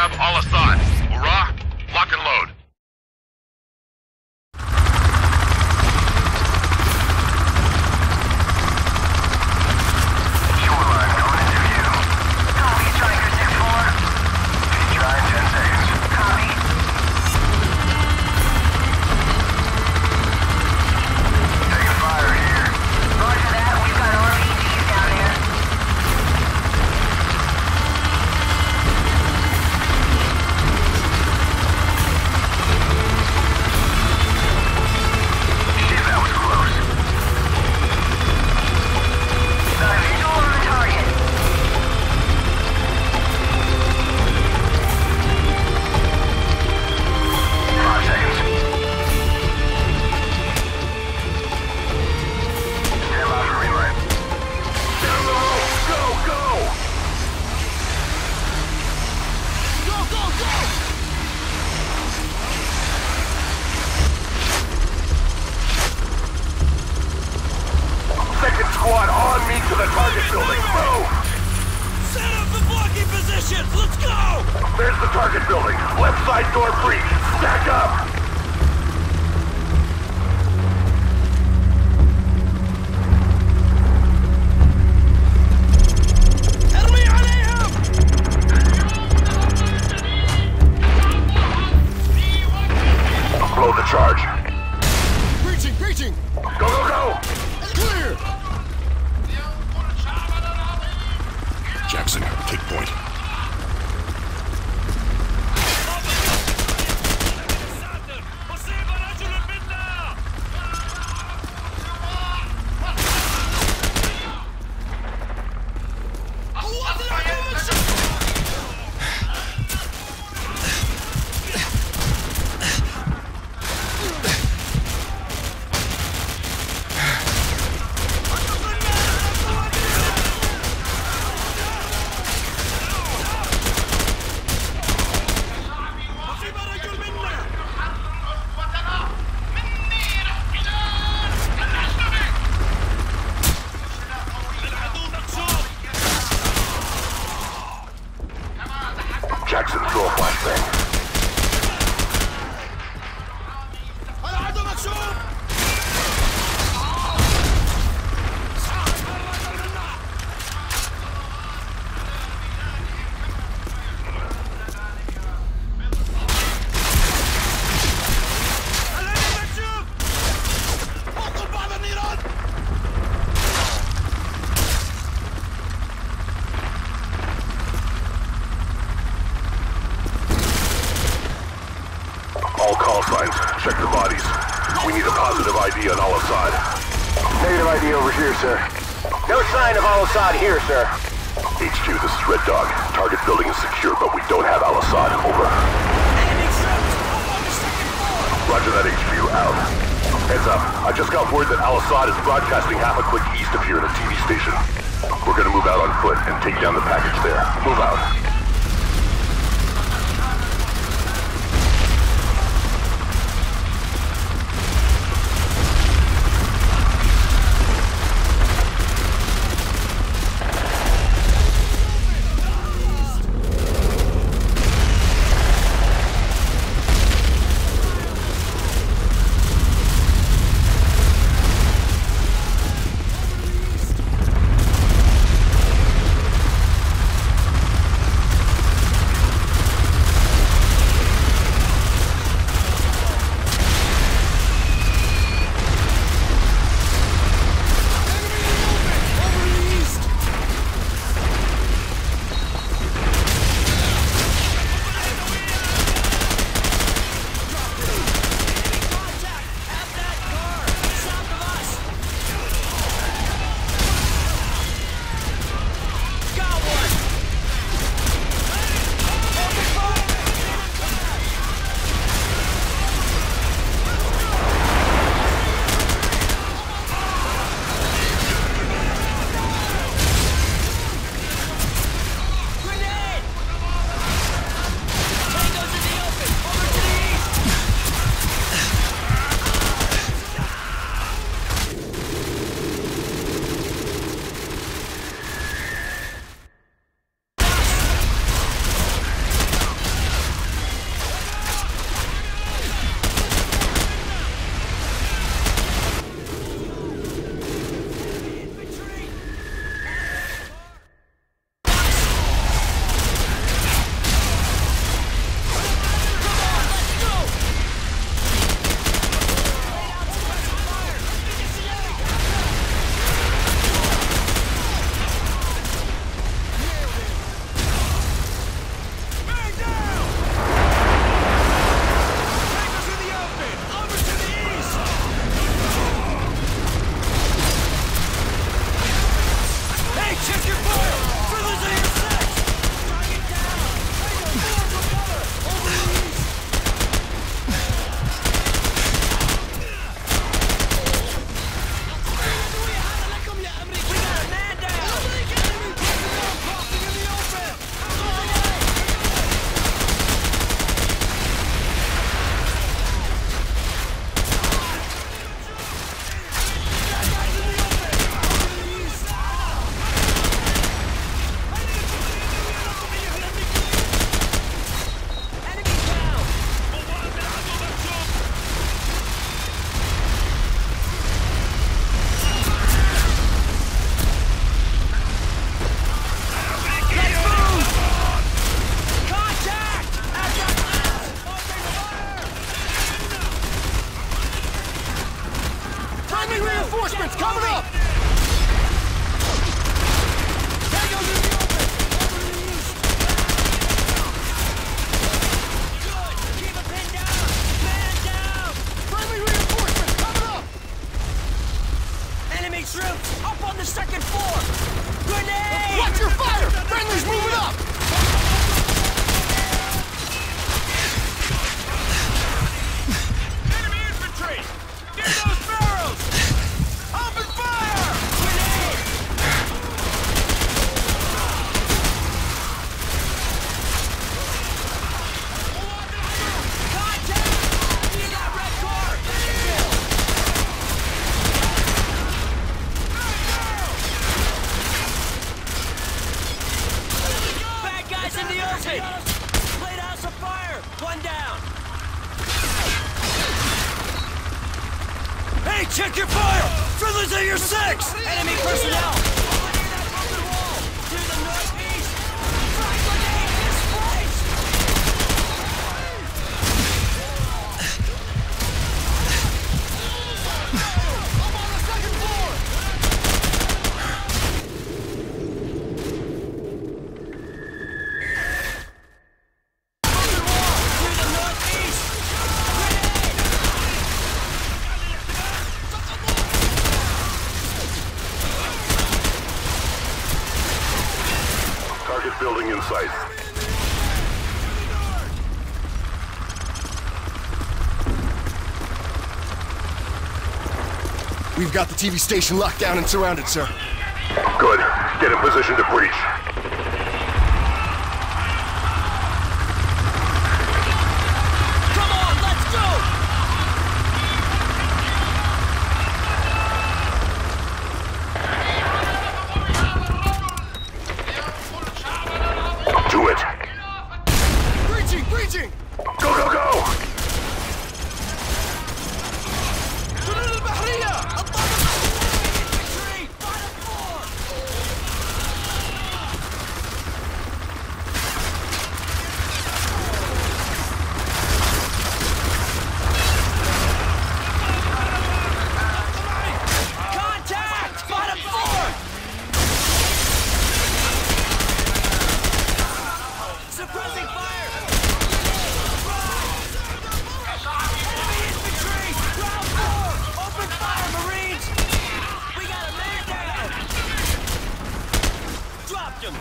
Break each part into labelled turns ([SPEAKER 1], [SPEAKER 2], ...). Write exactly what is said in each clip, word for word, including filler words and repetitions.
[SPEAKER 1] have Al-Assad. Hurrah! Lock and load.
[SPEAKER 2] Shoreline coming into view. Copy, Striker six four. Try in ten seconds. Copy. Taking fire here. Roger that. We've got R P Gs down there. Shit, that was close. Got a visual on the target. Five seconds. Stand by for reline. Down the road. Go, go! Go, go, go! Second squad on me to the target building. Move!
[SPEAKER 3] Set up the blocking positions! Let's go!
[SPEAKER 2] There's the target building. Left side door free. Stack up!
[SPEAKER 3] ارمي عليهم!
[SPEAKER 2] Blow the charge.
[SPEAKER 3] Breaching, breaching!
[SPEAKER 2] Go, go, go!
[SPEAKER 3] Clear!
[SPEAKER 4] Jackson, take point.
[SPEAKER 3] أصيب رجل منا! قوات العدو مكشوف! أصيب رجل منا! العدو مكشوف!
[SPEAKER 2] Jackson, throw a flashbang.
[SPEAKER 3] العدو مكشوف! العدو مكشوف! وقف بعض النيران!
[SPEAKER 2] All call signs. Check the bodies. We need a positive I D on Al-Assad. Negative I D over here, sir. No sign of Al-Assad here, sir. H Q, this is Red Dog. Target building is secure, but we don't have Al-Assad. Over.
[SPEAKER 3] Enemy troops! Up on the second floor!
[SPEAKER 2] Roger that, H Q. Out. Heads up. I just got word that Al-Assad is broadcasting half a click east of here at a T V station. We're gonna move out on foot and take down the package there. Move out.
[SPEAKER 3] Movement! Plate house of fire! One down! Hey, check your fire! Friendly's at your six! Enemy personnel! Clear that broken wall! To the northeast! Frag grenade this place! I'm on the second floor! Broken wall! To the northeast!
[SPEAKER 2] Target building in sight.
[SPEAKER 4] We've got the T V station locked down and surrounded, sir.
[SPEAKER 2] Good. Get in position to breach.
[SPEAKER 3] Come on, let's go!
[SPEAKER 2] Do it.
[SPEAKER 4] Breaching! Breaching!
[SPEAKER 2] Go, go, go!
[SPEAKER 3] Retreat! Bottom floor! Contact! Bottom floor! Suppressing fire! Enemy infantry! Ground floor! Open fire, Marines! We got a man down! Dropped him!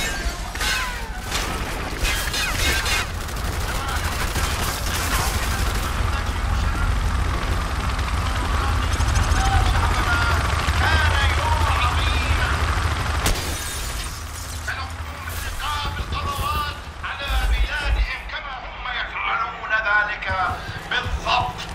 [SPEAKER 1] بالضبط.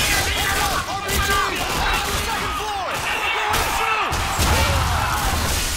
[SPEAKER 3] R P G! On the second floor! Going through!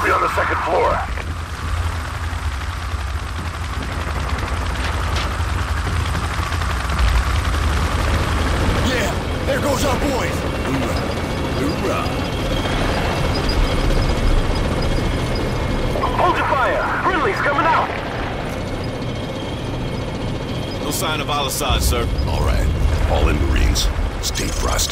[SPEAKER 2] be on the second floor.
[SPEAKER 4] Yeah, there goes our boys. Hoorah. Hoorah.
[SPEAKER 2] Hold your fire! Friendly's coming out!
[SPEAKER 3] No sign of Al-Assad, sir.
[SPEAKER 5] All right. All in, Marines. Stay frosty.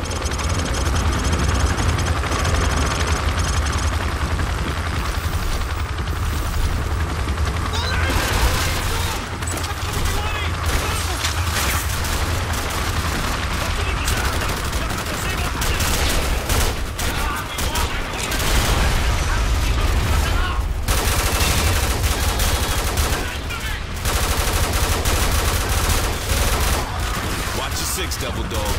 [SPEAKER 3] Six, double dog.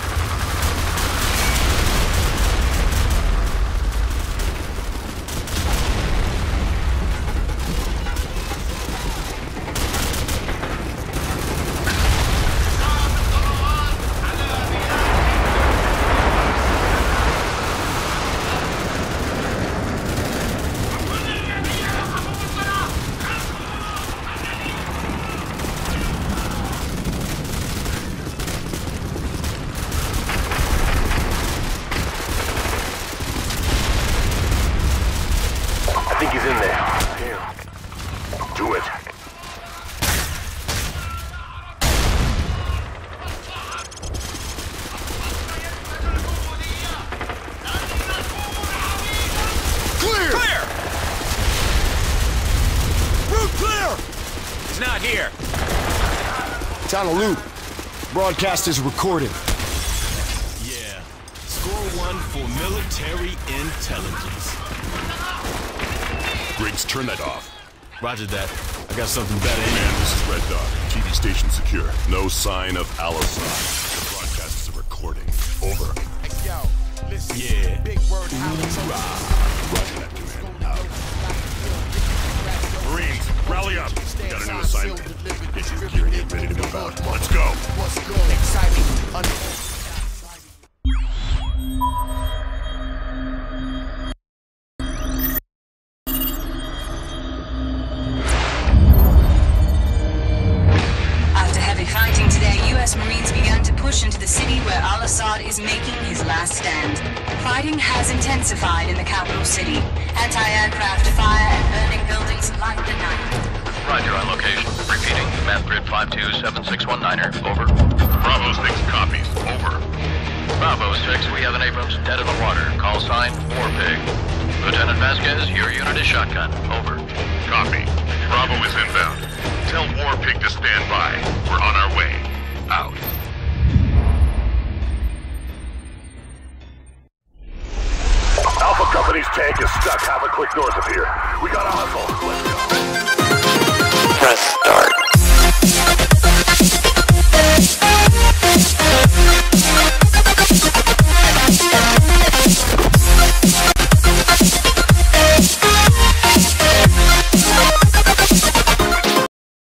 [SPEAKER 2] I think he's in there. Yeah. Do it.
[SPEAKER 4] Clear!
[SPEAKER 3] Clear!
[SPEAKER 4] Route clear!
[SPEAKER 3] He's not here.
[SPEAKER 4] Town of Loot. Broadcast is recorded.
[SPEAKER 3] Yeah. Score one for military intelligence.
[SPEAKER 5] Griggs, turn that off.
[SPEAKER 3] Roger that. I got something better.
[SPEAKER 5] Man, this is Red Dog. T V station secure. No sign of Al-Assad. The broadcast is a recording. Over.
[SPEAKER 4] Yo, listen.
[SPEAKER 3] Yeah.
[SPEAKER 4] Big word.
[SPEAKER 5] Roger that, command. Out. Marines, rally up. We got a new assignment. Get your gear and get ready to move out. Let's go.
[SPEAKER 4] What's good? Exciting. Under
[SPEAKER 6] Fighting today, U S Marines began to push into the city where Al-Assad is making his last stand. Fighting has intensified in the capital city. Anti-aircraft fire and burning buildings light the night.
[SPEAKER 1] Roger on location. Repeating. Map grid five two seven six one niner. Over. Bravo six copies. Over. Bravo six, we have an Abrams dead in the water. Call sign, Warpig. Lieutenant Vasquez, your unit is shotgun. Over. Copy. Bravo is inbound. Tell Warpig to stand by. We're on our way. Out.
[SPEAKER 2] Alpha Company's tank is stuck half a click north of here. We gotta hustle. Let's go.
[SPEAKER 7] Press start.